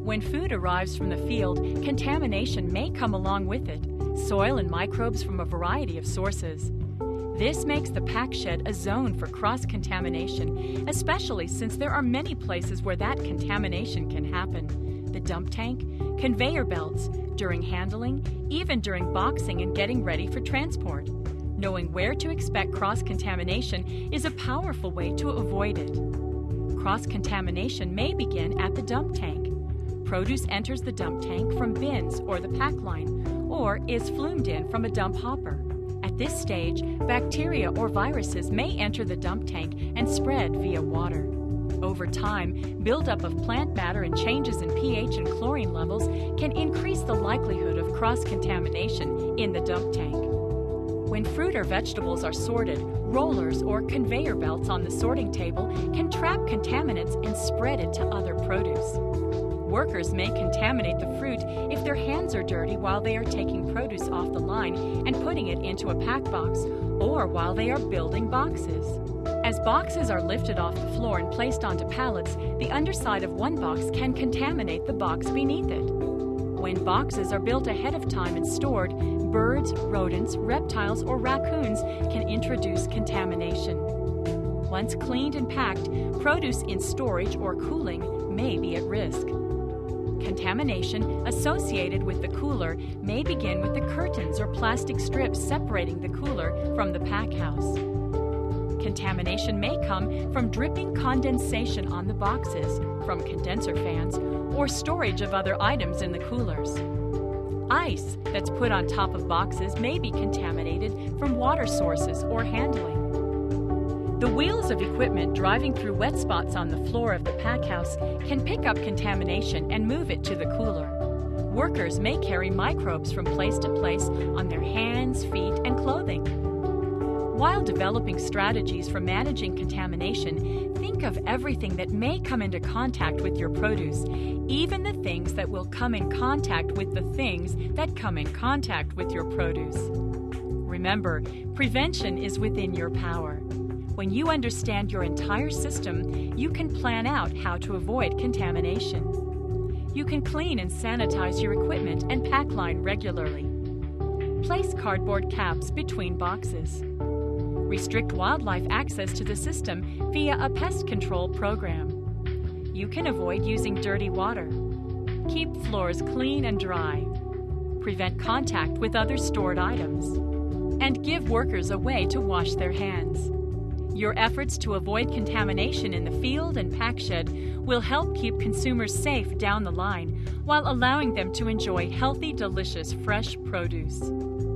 When food arrives from the field, contamination may come along with it, soil and microbes from a variety of sources. This makes the pack shed a zone for cross-contamination, especially since there are many places where that contamination can happen. The dump tank, conveyor belts, during handling, even during boxing and getting ready for transport. Knowing where to expect cross-contamination is a powerful way to avoid it. Cross-contamination may begin at the dump tank. Produce enters the dump tank from bins or the pack line, or is flumed in from a dump hopper. At this stage, bacteria or viruses may enter the dump tank and spread via water. Over time, buildup of plant matter and changes in pH and chlorine levels can increase the likelihood of cross-contamination in the dump tank. When fruit or vegetables are sorted, rollers or conveyor belts on the sorting table can trap contaminants and spread it to other produce. Workers may contaminate the fruit if their hands are dirty while they are taking produce off the line and putting it into a pack box, or while they are building boxes. As boxes are lifted off the floor and placed onto pallets, the underside of one box can contaminate the box beneath it. When boxes are built ahead of time and stored, birds, rodents, reptiles, or raccoons can introduce contamination. Once cleaned and packed, produce in storage or cooling may be at risk. Contamination associated with the cooler may begin with the curtains or plastic strips separating the cooler from the pack house. Contamination may come from dripping condensation on the boxes, from condenser fans, or storage of other items in the coolers. Ice that's put on top of boxes may be contaminated from water sources or handling. The wheels of equipment driving through wet spots on the floor of the pack house can pick up contamination and move it to the cooler. Workers may carry microbes from place to place on their hands, feet, and clothing. While developing strategies for managing contamination, think of everything that may come into contact with your produce, even the things that will come in contact with the things that come in contact with your produce. Remember, prevention is within your power. When you understand your entire system, you can plan out how to avoid contamination. You can clean and sanitize your equipment and pack line regularly. Place cardboard caps between boxes. Restrict wildlife access to the system via a pest control program. You can avoid using dirty water. Keep floors clean and dry. Prevent contact with other stored items. And give workers a way to wash their hands. Your efforts to avoid contamination in the field and pack shed will help keep consumers safe down the line while allowing them to enjoy healthy, delicious, fresh produce.